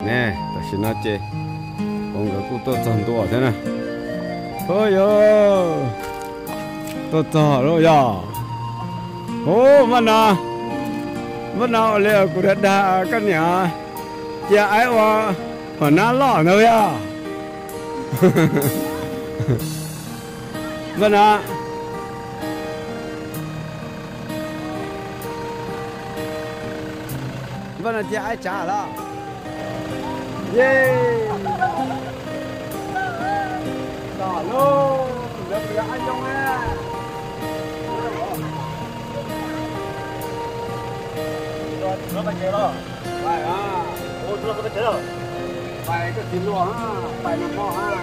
nè ta xin nó chơi ông cái cụ tôi trồng to thế này ôi yo tôi to rồi ya ô mà nào liệu cụ đã đa cái nhà cha ai wa mà nó lọ nữa ya mà nào vâng là chị ai trả đó yeah đỏ luôn được được anh trong á rồi nó phải chơi đó phải à ô nó phải chơi đó phải cái tiền luôn á phải nằm mò ha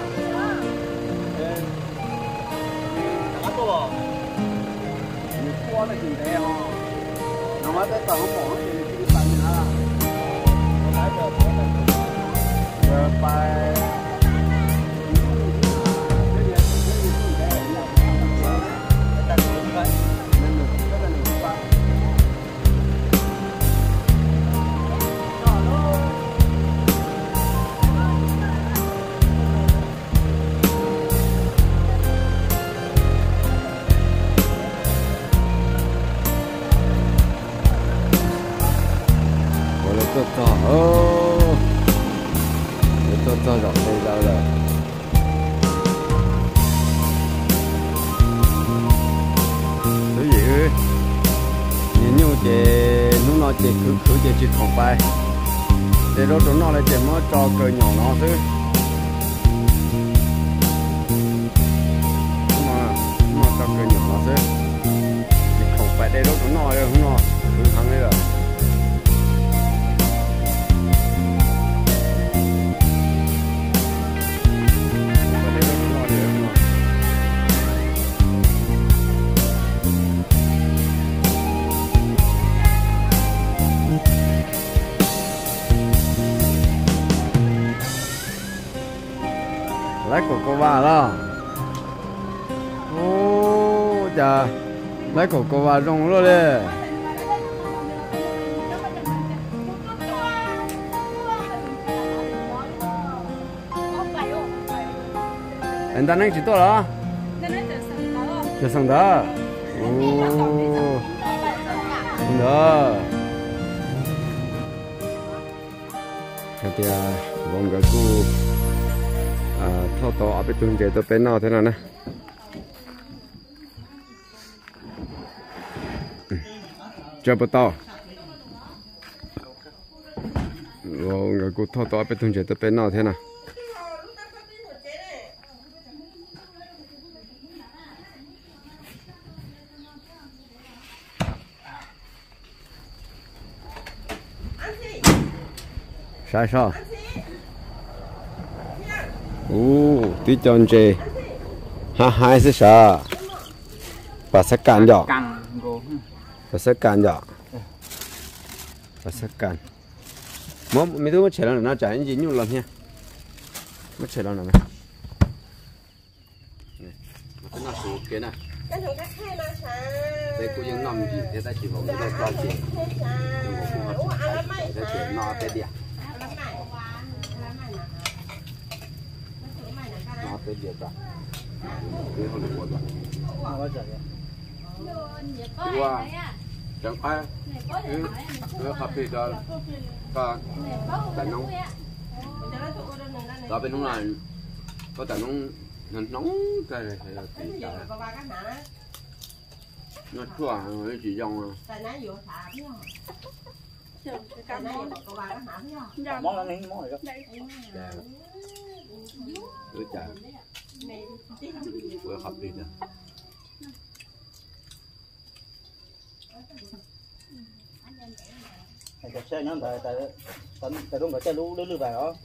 ăn to你过了几天哦那么在等我们tôi dọn đây ra rồi cái gì ơi nhìn như chị nó nói chị cứ chị không phải để đó tụi nó lại chị mới cho cơ nhỏ nó chứ mà cho cơ nhỏ nó chứ chị không phải để đó tụi nó rồi không nó cứ thằng đấy rồi lấy của cô bà đó ô trời lấy của cô bà rong luôn đi anh ta đang chỉ tôi đó chờ xong đó ô đó cái tia vòng cái cu thọ to ở bên trung chế tôi bên nào thế nào nè chưa bắt to rồi người cụ thọ to ở bên trung chế tôi bên nào thế nào sao tí chọn chè hai是啥把它干掉把它干掉把它干没都切了那这已经用了片没切了那没cái nào số kia này đây cũng những năm gì thế ta chỉ một cái bao tiền một con hạt để chuyển nó tới địa nó tới địa rồi cái hôm nay buồn rồi qua chẳng phải cứ hấp thịt rồi có tận nóng đó bên nóng này có tận nóng cái này nó chua nó chỉ dùng món là này món này đó cứ chả vừa hấp đi rồi cái xe nó tại đúng cái xe lú lú vào đó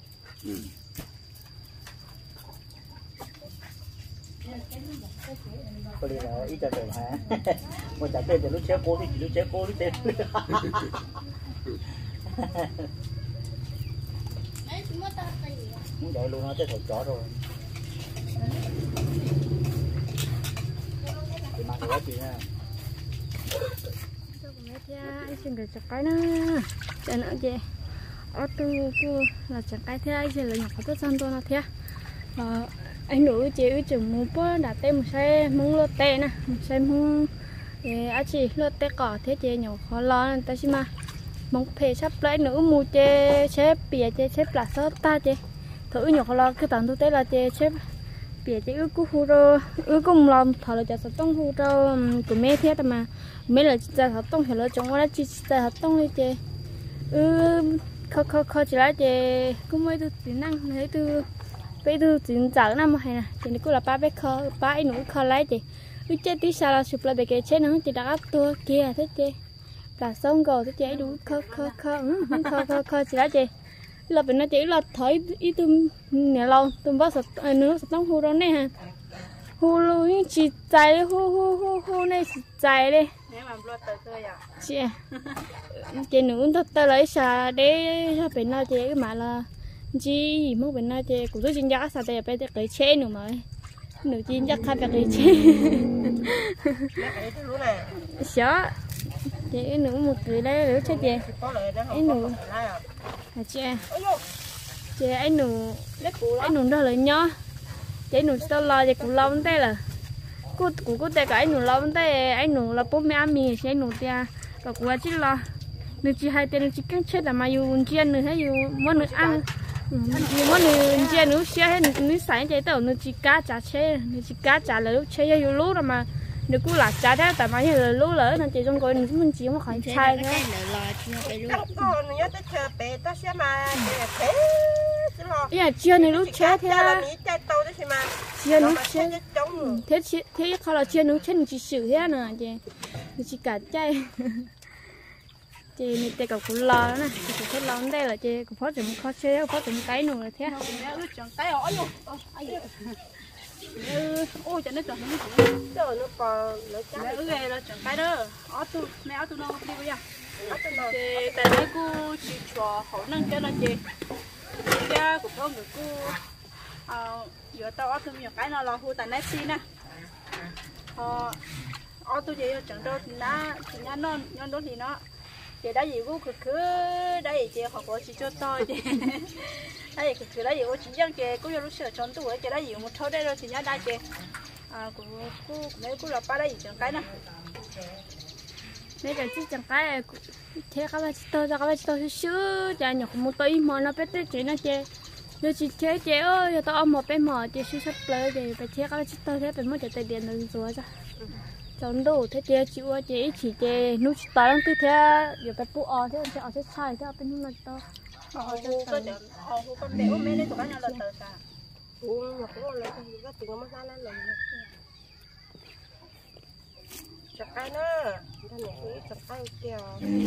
có đi là ít cho tiền hả? Mà trả tiền thì lúc chế cô thì chỉ lúc chế cô lúc tiền. Muốn đợi luôn nó tới thổi chó rồi. Thì mang cái gì nha. Anh xin được chặt cái nó, cho nó gì? ở từ là chẳng cái thế ai là nhỏ có tất san tôi là thế anh nữ chị ở trường muốn bữa đã tên một xe muốn lót tê nè một xe muốn à chị lót tê cỏ thế chị nhỏ khó lo nên ta chỉ mà mong phê sắp lấy nữ mua chê xếp bìa chê xếp là sớt ta chê thử nhỏ khó lo cái tặng tôi tế là chê xếp bìa chê ước cú hú rơ ước cùng lòng thở là chả sợ tông hú rơ của mẹ thế mà mấy là chả sợ tông hiểu là chúng nó chỉ chả sợ tông đi chê khó chỉ là chê cũng mấy thứ tính năng thấy từ bây giờ chính giờ năm hay nè thì nó cũng là ba bé kho ba ấy nữa kho lấy chị cứ chơi tí sao là sụp lại để cái chế nó chỉ đã áp tua kia thế chị là xong rồi thế chị đủ kho chỉ là chị là bên nó chỉ là thấy ý tụm nhà lâu tụm bao sập nữa sập tông hù đó nè ha hù luôn chỉ chạy hù này chỉ chạy đi chị nữa thật ta lấy xà để cho bên nó chị cái mà là chỉ muốn bên này thì cũng rất chính giác sao đây bây giờ cái chế nữa mà nửa chính giác khai cái chế sợ chị nửa một người đây nữa chết chị ấy nửa chị ấy nửa đó là nhó chị nửa tao lo chị cũng lo vấn đề là cũng có thể cái nửa lo vấn đề ấy nửa là bố mẹ mình sẽ nửa tiền và cũng chỉ lo nửa chỉ hai tiền chỉ căng chết là mà dùng chiên nửa hay dùng món nửa ăn nhưng mà người chơi nước xe hay nước sải chạy tàu nước chỉ cá chả chơi nước chỉ cá chả là lúc chơi hay lú rồi mà nước cú là chả thế tại mà như là lú lỡ nên chỉ trong coi mình chỉ có khỏi chơi thôi. Dạ chưa này lúc chơi thế là chưa nước chơi thế không là chưa nước chơi chỉ xử thế nè chị chỉ cả chơi chị này tay cậu cũng lo nè chị cũng lo đây là chị cũng phát triển khó chơi phát triển cái nữa là thế cái ổi luôn ôi chẳng nó chọn nó nó còn nó cái ghê là chọn cái đó ở tu mẹ ở tu nó đi bây giờ chị tại đây cô chị cho hậu năng cho nó chị cha của con người cô giờ tao ở tu nhiều cái nó là hú tại nét xí nè ở tu chị chọn đâu thì nó nhon đó thì nó chị đã gì cũng cứ đã gì chị học của chị cho tôi chị đã gì cứ đã gì của chị dân chị cũng như lúc sửa chọn tuổi chị đã gì một thâu đây rồi chị nhớ đây chị cũng mấy cũng là ba đã gì chẳng cái nè mấy cái chẳng cái thế các bạn tôi xứ chả nhọc một tí mà nó biết tới chuyện nó chị nếu chị chế chị ơi tao ăn một bên mỏ chị xứ sắp lấy thì phải thế các bạn tôi thế phải mất tiền điện được rồi sao chọn đồ thế chịu chị chỉ chị nút tao đang tư thế giờ phải phụ thế chị ở thế sai thế bên nó to con béo mấy đấy tụi nó là tờ sa mà cũng là cái tiếng mà ra lên chặt cái nữaท่านเนี่ยchặt cái kìa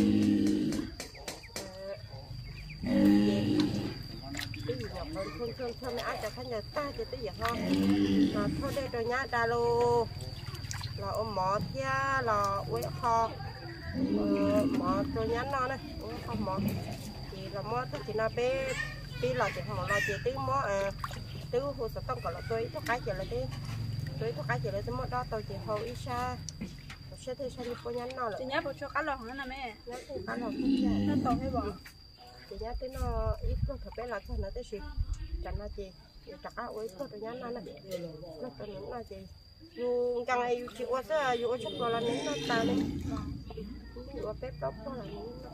cái gì nhở thương mẹ chặt cái nhà ta thì tới giờ ho là thôi đây rồi nhá đà lô là ôm mỏ thia là quế kho mỏ rồi nhá nó này không mỏ thì là mỏ tức thì nó bé tí là chỉ mỏ là chỉ tí mỏ tí hồ sơ tông còn là tôi thuốc cái chỉ là tí tôi thuốc cái chỉ là tí mỏ đó tôi chỉ hầu ít xa sẽ thấy sao đi cô nhắn nó là chị nhớ bộ cho cá lồng nữa nè mẹ nhớ thì cá lồng nó to hay bỏ chị nhớ tới nó ít có thật bé là thôi nó tới gì chẳng là chị chặt áo ấy có tôi nhắn nó này nó tôi nhắn là chị dù càng ngày chị qua sẽ dù chắc rồi là những nó ta này dù bếp đó có là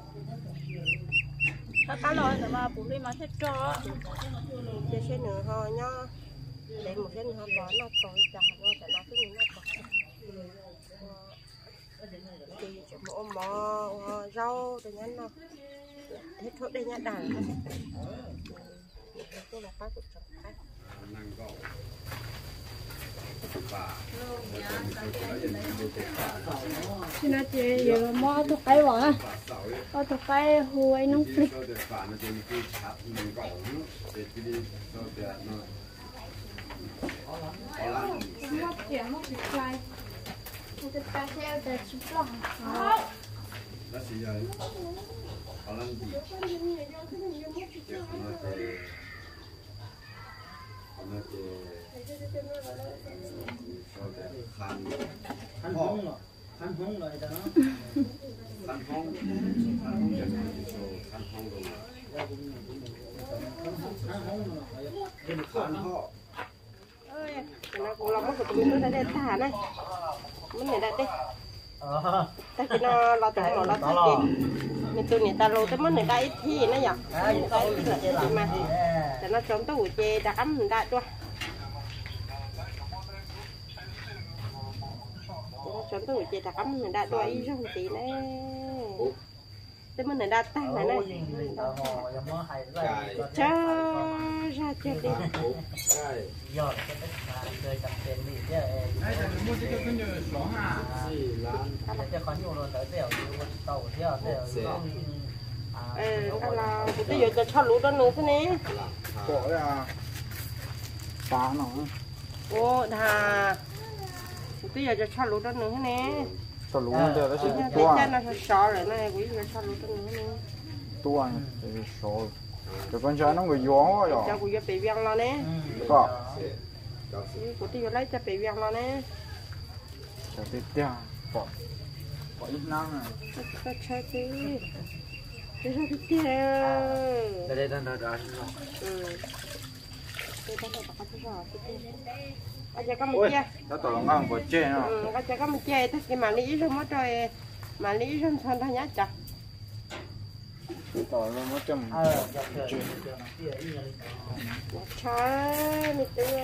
nó cá lồng mà bụng đi mà thích cho chị sẽ nửa ho nhá để một cái nửa ho bỏ nó tối chả nó sẽ nó cái nó bỏ chị chỉ mua mò rau tôi nhắn nó hết thuốc đây nhá đàn tôi là bác của chồng khách chị nói chị giờ mò thuốc cái bỏ có thuốc cái huay nóng phịch cái ta theo để chụp lỏng đó là gì họ làm gì khăn hông rồi khăn hông rồi đó khăn hông rồi nó cũng làm mất của tụi mình nó đây thả này mình này đây đi tại vì nó tụi nó là gì mình tụi người ta lâu tới mình này đây thì nó nhở đây là gì mà để nó trốn tụi chè đã cắm mình đã cho trốn tụi chè đã cắm mình đã cho ý trong tí này tới mình này đã tăng này này cho ra chơi đi giờ cái đất mà chơi tập tiền gì chứ cho con nhiều rồi tới tiểu tàu theo tiểu là bây giờ cho lũ đó nữa thế này bỏ ra phá nó ô thà bây giờ cho lũ đó nữa thế này cho lũ nó đều nó chỉ cái tua chân nó sò lại này quý giờ cho lũ đó nữa này tua thì sò cái con trai nó người gió rồi cho quý giờ bị viang lo nè có quý giờ lấy cho bị viang lo nè cho tiếp theo bỏ ít năng này cho chơi chứ cho tiếp theo đây đây đây bây giờ có một che nó tổ ngang của che nó bây giờ có một che thế thì mà lý xong mất rồi mà lý xong xong thôi nhá chả tổ nó mất chầm trái mình tự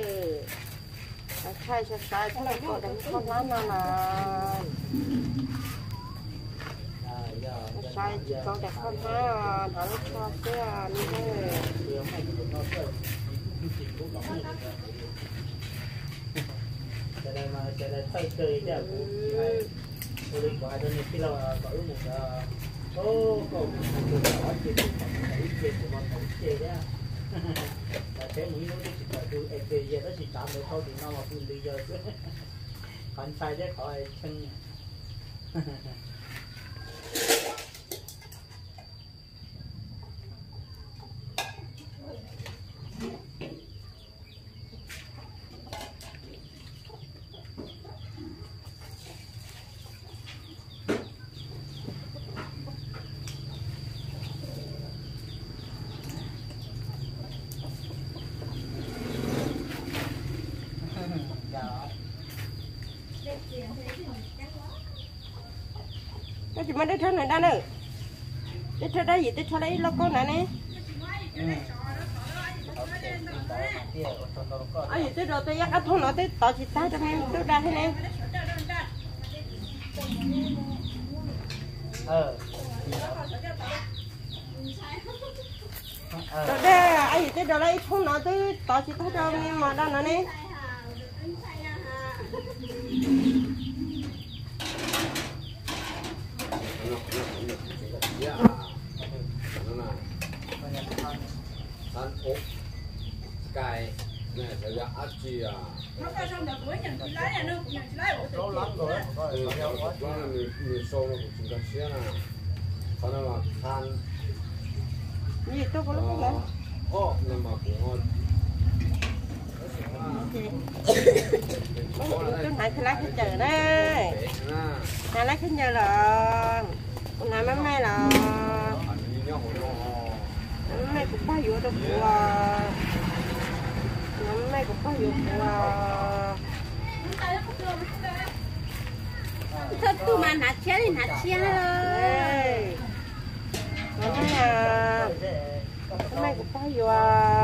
trái trái thế này có đánh con lá nào là trái chỉ có đẹp con há nó cho cái như thế đây mà đây thay chơi chứ tôi đi qua đây khi nào có một ô còn có chuyện của mình không chơi đấy là thế nghĩ nó chỉ là tôi em giờ nó chỉ tạm được thôi thì nó mà tôi đi giờ còn sai đấy khỏi chân cái gì mà để thân này đã nữa để thân đây gì để thân đấy lo con này nè ai gì tới rồi tôi dắt ăn thôn nó tới tao chỉ tay cho em tôi ra thế này rồi đây ai gì tới rồi lấy thôn nó tới tao chỉ tay cho em mà đâu nữa nè ăn ốc cay này phải là ăn chi à lâu lắm rồi người sâu nó cũng chỉ cần xía nè còn là than gì tôi có lúc đó ô nhưng mà cũng ngon tôi hãy lấy cái chờ đây hãy lấy cái chờ là con này mấy mấy là mấy cũng bao nhiêu đâu mấy cũng bao nhiêu thật tu mà nát chia thì nát chia rồi mấy cũng bao nhiêu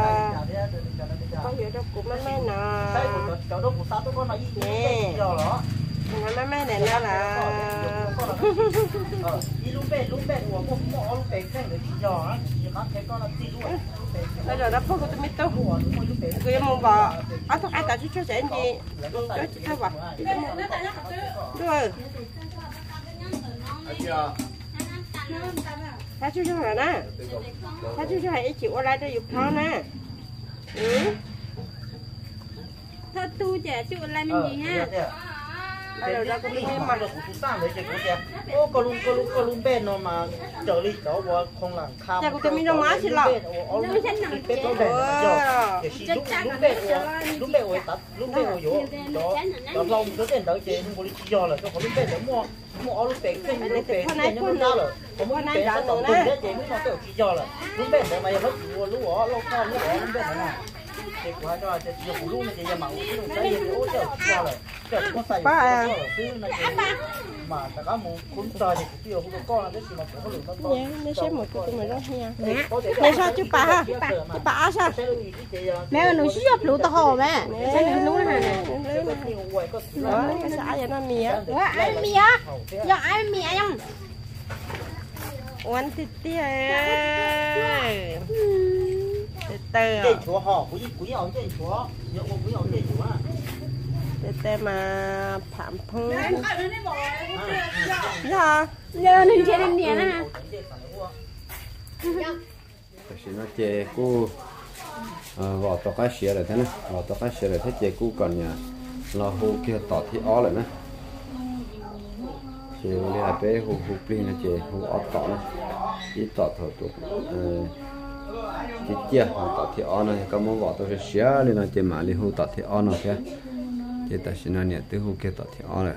đâu cũng mấy mấy nè nè mấy mấy này nó là bây giờ nó không có tụi mình đâu cứ mua bò ăn thôi ai cả chút cho gì cho chị thôi bà rồi ta chú cho rồi nè ta chú cho hãy chịu lại cho dục thon nè thật tu trẻ chịu lại mình gì ha bây giờ ra cũng đi mà ô có luôn bên nó mà trở đi cháu bỏ không làm khám nhà của tôi mình đâu má xí lọ lúc bên ôi tắt lúc bên ôi đó đó lòng tới tiền đỡ chế không có lý do là cho có lúc bên để mua mua lúc bể cái lúc bể cái nó ra rồi cũng muốn bể nó tổng tiền đấy chị mới nó kiểu chỉ cho là lúc bể để mà lúc mua lúc đó lúc con lúc đó lúc bể này chị quá cho chị giờ phụ luôn này chị giờ mà lúc đấy giờ ôi trời cho rồi trời có xài mà tất cả một cuốn tờ thì chỉ có con là cái gì mà cũng có lượng to nó sẽ một cái mình đó nha này sao chú bà sao mẹ nó xí up lũ tao hồ mẹ sao này lũ này đó cái xã vậy nó mía ai mía giờ ai mía không oan thịt tia tê cái chúa họ quý ông cái chúa nhậu quý ông cái chúa tê mà phạm phong dạ giờ nên chơi đến nhẹ nè thì nó chè cu vỏ tóc cá xía rồi thế này vỏ tóc cá xía rồi thế chè cu còn nhà là hồ kia tọt thì ó lại nè chè là bé hồ pin là chè hồ ó tọt nè ít tọt thôi tụt cái chia tọt thì ó này có món vỏ tóc xía lên là chè mà lên hồ tọt thì ó nó thế chè ta xin nó nhẹ từ hồ kia tọt thì ó này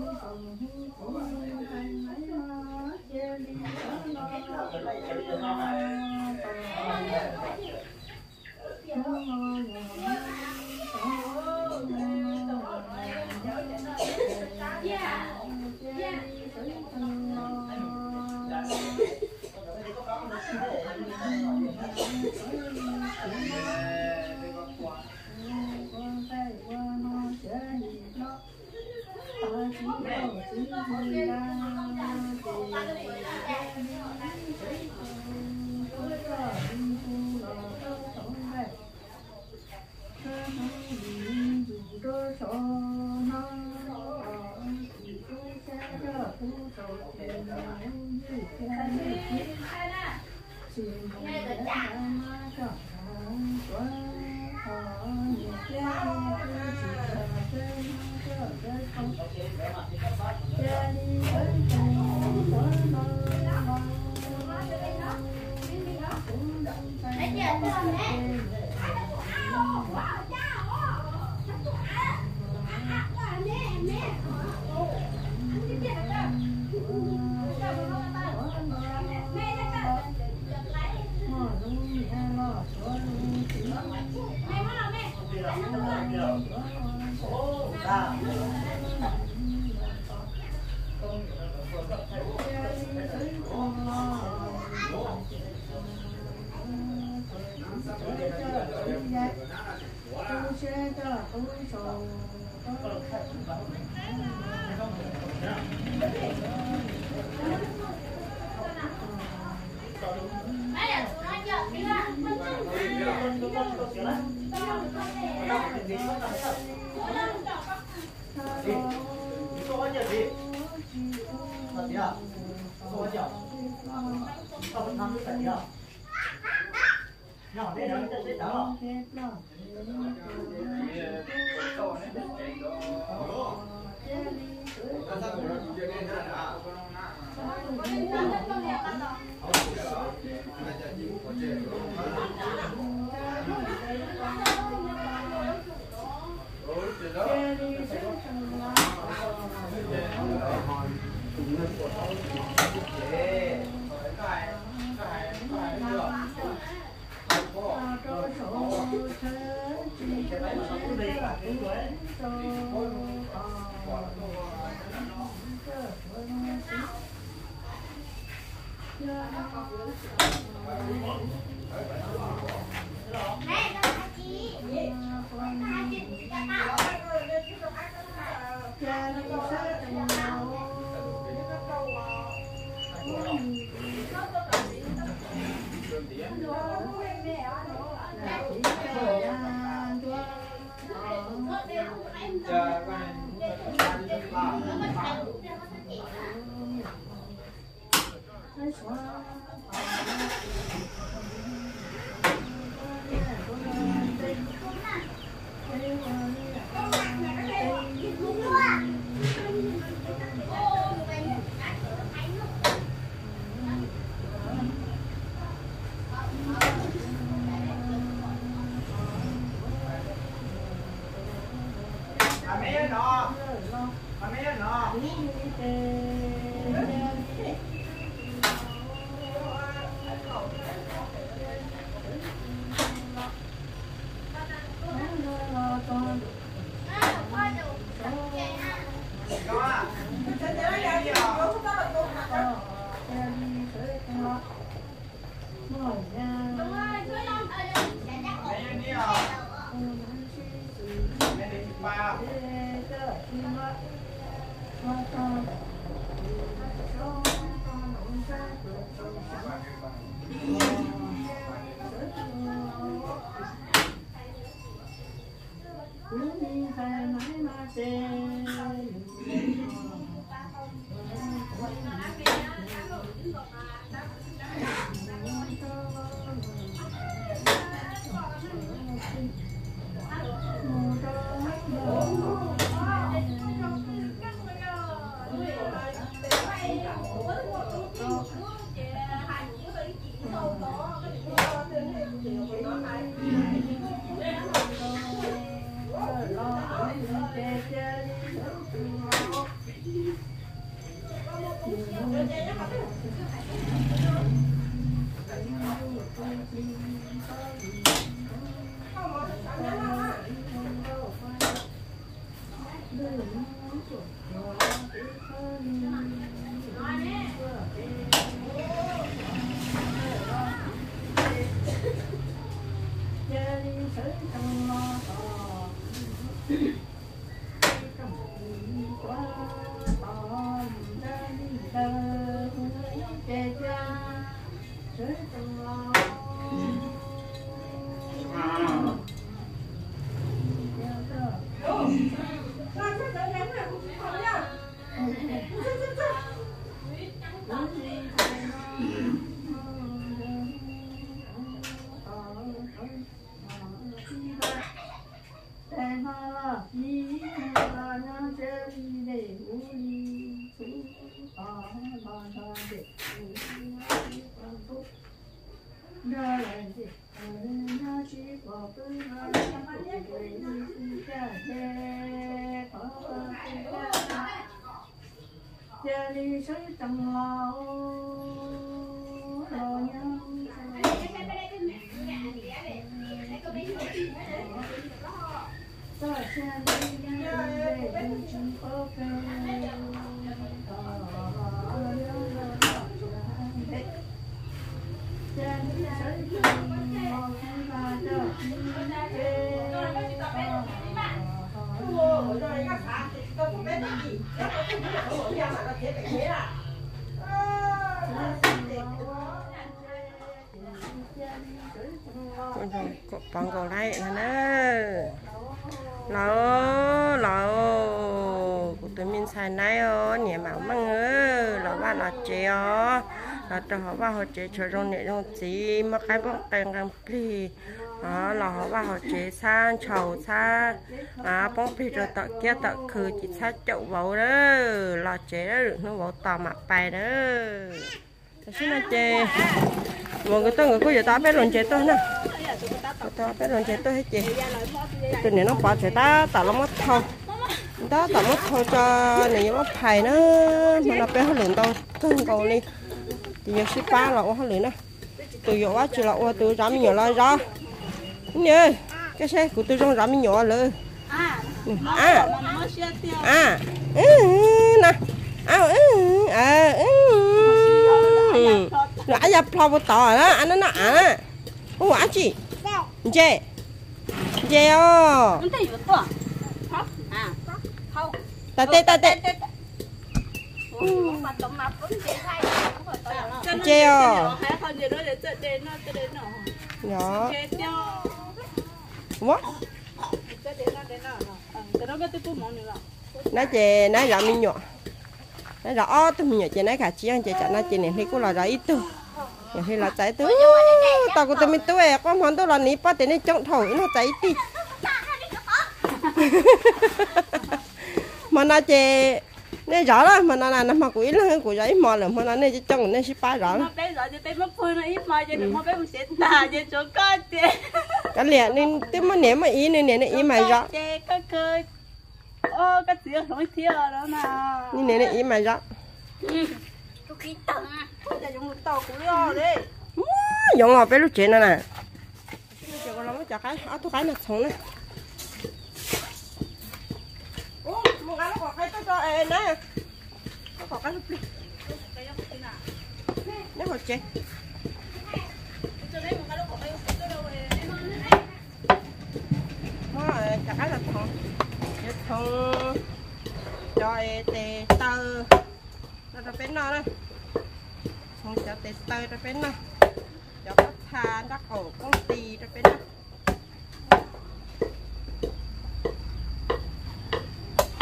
nó. 你 Hãy subscribe cho kênh Ghiền Mì Gõ để không bỏ lỡ những video hấp dẫn. Hãy subscribe cho kênh Ghiền Mì Gõ để không bỏ lỡ những video hấp dẫn. Còn còn đây nè nó của tụi mình xài này nhẹ mỏng măng là ba là chè là cho họ ba họ chè cho rong nhẹ rong chỉ mà cái bông tèn càng phi là họ ba họ chè sang chầu sa bông phi rồi tạo kia tạo khử chỉ sa chậu vào đó là chè đó được nó vào tàu mặt bài đó xin là chè mọi người tôi người có giờ ta biết luôn chè tôi nè ta biết luôn chè tôi hết chè từ này nó bỏ chè ta tạo nó mất thôi đó tạo mất thôi cho này nó phải nó mà nó bé hơn đâu cưng cầu đi thì giờ ship ba là hơn nữa từ giờ quá chỉ là từ giảm nhỏ lại ra nhớ cái xe của tôi trong giảm nhỏเลยnè nó ai nhập vào tỏi đó anh nó không quả chị chè chè tê chè nhỏ quá nó chè nó rõ mình nhỏ nó rõ tôi mình nhỏ chè nó cả chi ăn chè chả nó chè này thì cũng là rõ ít thôi thì là trái tươi tao của tôi mình tươi con món tôi là ní bắt đến trong thổi nó cháy đi mà nó chè này rõ đó mà nó là nằm mà quỷ là của giấy mò là mà nó này trong này ship ba rõ cái lẹ nên tôi mà ném mà ý nên ý mày rõ cái gì nói thiệt đó mà như này ý mày rõ dùng là bé lúc chuyện này nè chả cái tôi cái mặt sống này một cái nó còn cái cho em nè nó còn cái lúc đi nếu mà chơi chả cái là thằng cho tê tơ nó bên nó đây không cho tê tơ nó bên nó cho các than các ổ công ty nó bên nó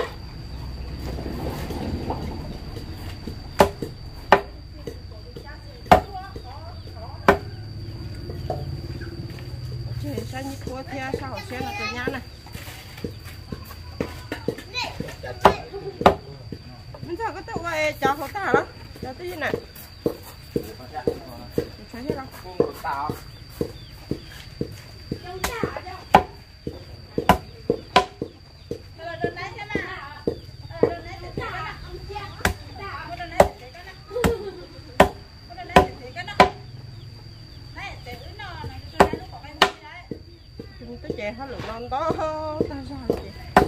sáng như thua theo sao họ xem là từ nhà này mình sao có tao quay cho họ ta đó cho cái gì này sáng như đâu cái chè hết lượng non đó ta sao chị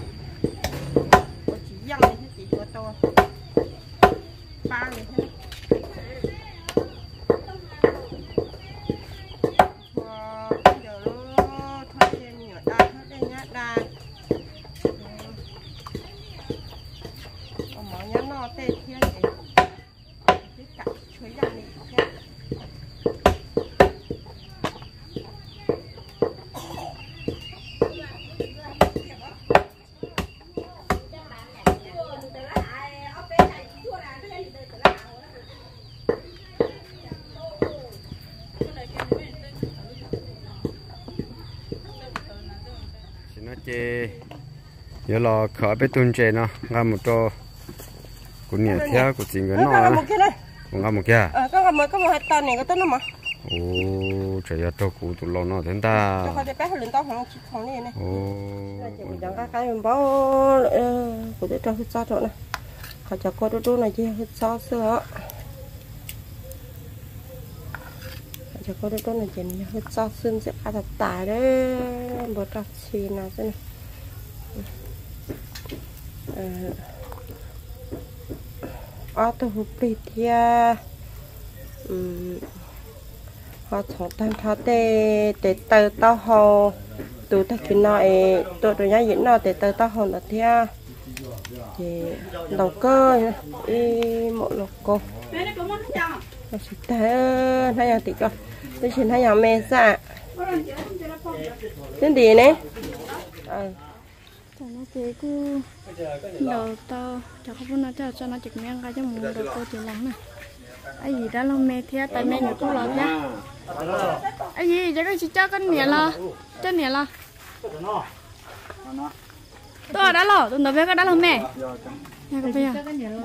chỉ dăng đi chứ chị của tôi ba này thế giờ nó thôi trên nhựa đa hết đây nhá đa mở nhá nó tê thiên gì cái cạnh chuối dăng đi nó chê giờ là khởi bé tuần chê nó ngắm một trò của nhà theo của chị người nó cũng ngắm một kia có một hai tấn này có tấn mà ô trời ơi trâu cụ tụi lo nó thế ta cho cái bé lên tao không này này ô mình đang cái mình bảo của cái trâu hết sao rồi này họ cho con đôi này chứ hết sao sữa cho con đôi này chỉ hết sao xương sẽ ăn thật tải đấy bột trà xì nào thế này tôi hụt bị thia họ chọn tan tháo để từ tao hồ từ ta khi nói tôi nhớ diễn nói để từ tao hồ là thia thì đầu cơ y một lục cô nó sẽ thế hay là tí coi tôi xin hay là mẹ dạ cái gì này nó chế cứ đầu to cho không nó cho nó chụp miếng cái cho một đầu cô chỉ lắng này ai gì đó lo mẹ theo tại mẹ nữa cũng lo nhá ai gì cho cái chị cho con nhẹ lo cho nhẹ lo tôi đã lo tôi nói với cái đó là mẹ nghe cái gì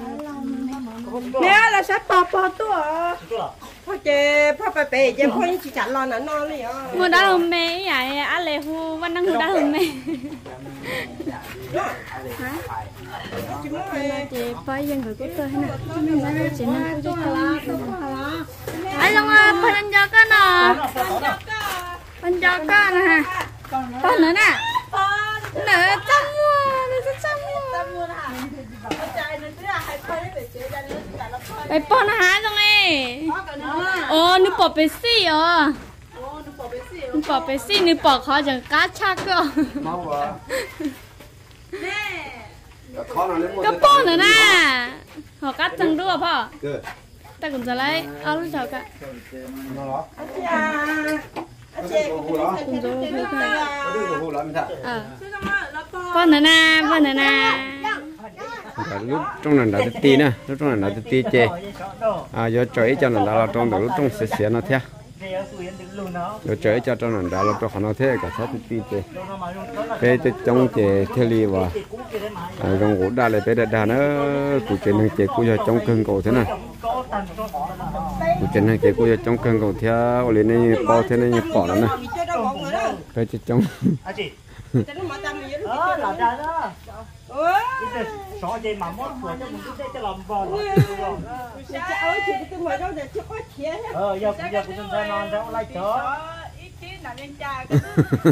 mẹ là sắp bò tôi thôi chế phải bể chế phải chỉ chặt lo nó đi à mua đã là mẹ vậy anh lê hu vẫn đang đã là mẹ chị phải dân người của tôi thế nào chị nói cho anh long ơi phải anh cho cái nào anh cho cái nè con nữa nè nữa trăm muaไปป้อนอาหารตรงนี้โอ้นึกปอบไปซี่เหรอนึกปอบไปซี่นึกปอบเขาจะก้าชักก็ก็ป้อนนะhọ cắt chẳng đuaพ่อta cũngจะไล่เอาลูกเจ้ากันcũngจะพูดป้อนนะ lúc trong này đã tí nè lúc trong này đã tí chê giờ chơi cho nó đã trong lúc trong sẽ nó theo giờ chơi cho trong này đã là trong nó thế cả sát tí chê bé trong chê theo li vào trong gỗ đa lại bé đa nó cụ chê năng chê cụ cho trong cơn cổ thế này cụ chê năng chê cụ cho trong cơn cổ theo lên này bao thế này bỏ nó nè bé trong sợ gì mà mất rồi cho mình cứ cho làm vò giờ cũng ra non ra lại chở ý kiến là lên cha cái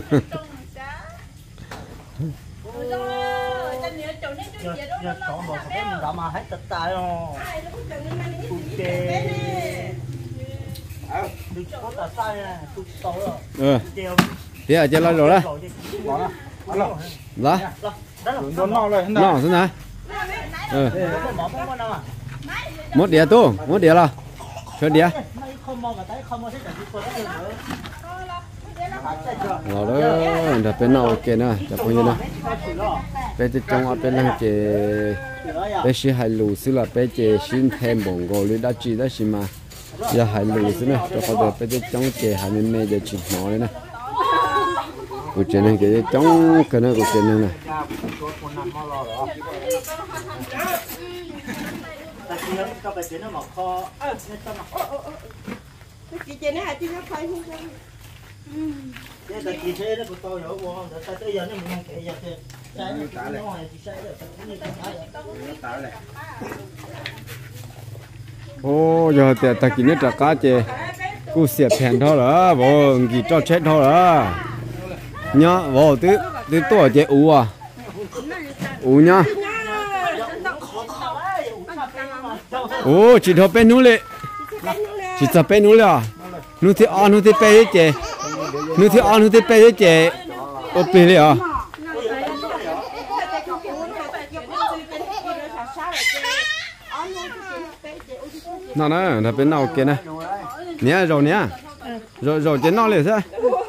giờ chọn một cái mình đã mà hết tật tài rồi đừng có tật sai nè tôi to rồi thế à chơi lại rồi đấy đó nó thế này một đĩa tu một đĩa là chơi đĩa rồi đó đặt bên nào kia nè đặt bên này bên trong ở bên này chị bên xí hai lù xí là bên chị xin thêm bông gạo lưỡi đã chỉ đã xin mà giờ hai lù xí nè cho có được bên trong chị hai mươi mấy giờ chỉ nói nè của chuyện này cái trong cái này của chuyện này này chị chị này chị nó phải không cái là chị thế đó của tôi hiểu không? Tại tới giờ nó mình không kể giờ thế. Sai nó tả lại. Chị sai được cũng như tả lại. ô giờ thì ta chỉ biết là cá chê cô xếp phèn thôi là bộ gì cho chết thôi là nhá bộ tứ tứ tuổi chê ú à ú nhá ô chỉ thọ bên núi lệ chỉ thọ bên núi là núi thì on núi thì pe chê núi thì on núi thì pe chê ô pe lệ à nào nè là bên nào kia nè nè rồi nè rồi trên nó liền sao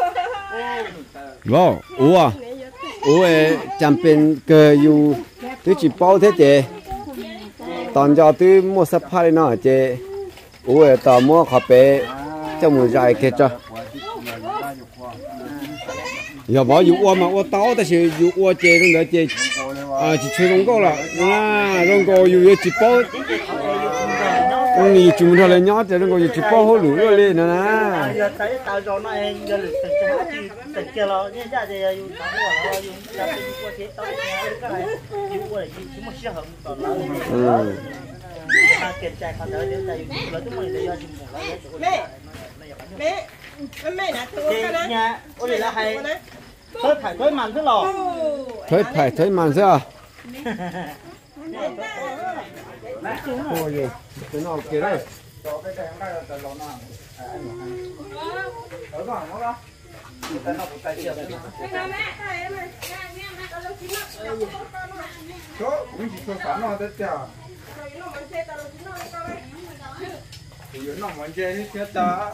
vô ú à ú chăm bên cờ yêu tôi chỉ bao thế chị toàn cho tôi mua sắp phải nó chị ú tao mua khó bé cho mua dài kia cho giờ bỏ dụ mà ô táo ta chỉ dụ ô chị trong đó chị chỉ chơi rong câu là rong câu dụ chỉ bao ông chúng ta lấy nhót thì nó còn chỉ bao hố lũ rồi lên nè Giờ thấy tao cho nó em giờ lịch tình kia lo như ra thì dùng tao nó dùng ra thì qua thế tao cái này dùng qua thì chỉ một xe hầm còn lại kiểm tra còn đỡ nếu tay là chúng mình để cho chúng một lại mẹ nè thưa cái đó nhà ôi là hay thôi mặn thế lò thấy màn sao ôi giời cái nào kia đây Chỗ cũng chỉ cho phản nó tất cả Ủa nó muốn chơi hết chết ta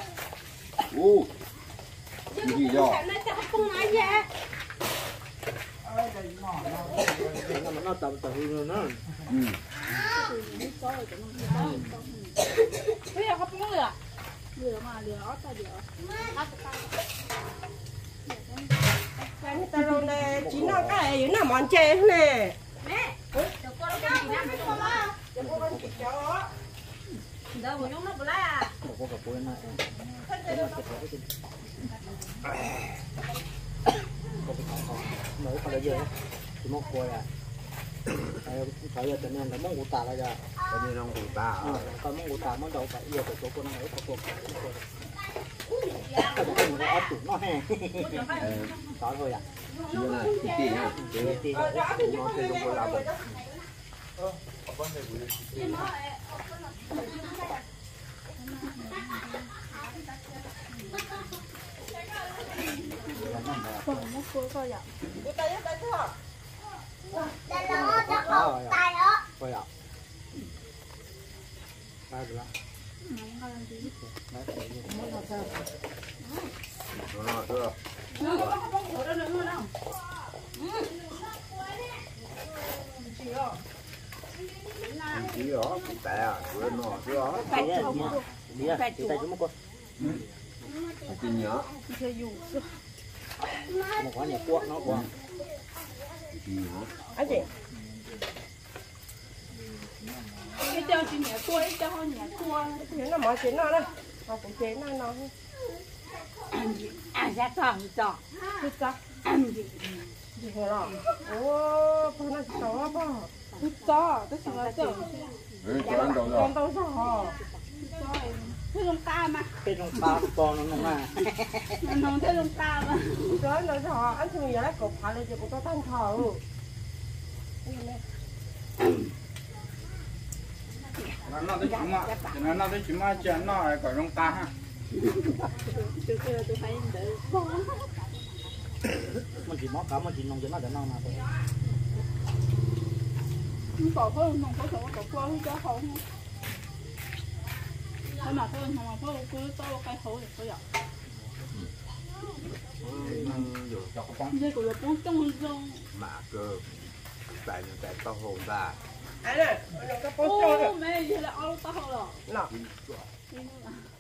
gì rồi nó tầm rồi nó bây giờ không có lửa lửa ót ta lửa cái ta rồi nè chỉ nó cái gì nó món chè nè đâu mà nó bự à nấu còn là gì chỉ một quay à phải giờ cho nên là món củ tà là giờ cho nên ông cụ ta còn món củ tà món đầu phải giờ phải số con nó ở cuộc cái nó ấp tủ nó hè đó thôi à như này tí nha tí nó sẽ không có làm được nó cuối coi ạ coi ạ chỉ đó tè quên nó chứ đó đi à chỉ tay chúng một con chỉ nhớ một quả nhà cuốc nó qua anh chị cái cho chị nhẹ cua cái cho con nhẹ cua nó món chén nó đây họ cũng chén nó ra thằng chọn cứ chắc gì thế nào ô con nó xấu quá cứ cho tôi xong rồi chọn con tao xấu thế lông ta mà cái trong ba con nó mà nó thế lông ta mà đó nó xấu anh thường giờ cổ phá lên cho cô tan thở nó tới chúng mà cho nó tới chúng mà chuyện nó là cởi trong ta ha từ từ tôi thấy được mình chỉ móc cả mình chỉ nông cho nó để nó mà thôi bỏ thôi không có chỗ qua cho không thôi mà thôi cứ to cái khổ được thôi ạ đây của nó trong trong mà cơ tại tao hồn ta anh ơi nó có ô mẹ vậy là ao tao rồi nó